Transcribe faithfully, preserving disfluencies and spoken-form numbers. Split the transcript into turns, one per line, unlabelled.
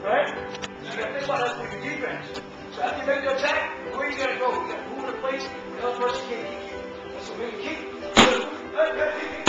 right? So you got to think about that for your defense. So after you make the attack, where are you going to go? You got to move in a place where the other person can't kick you. So when you kick, you got to move.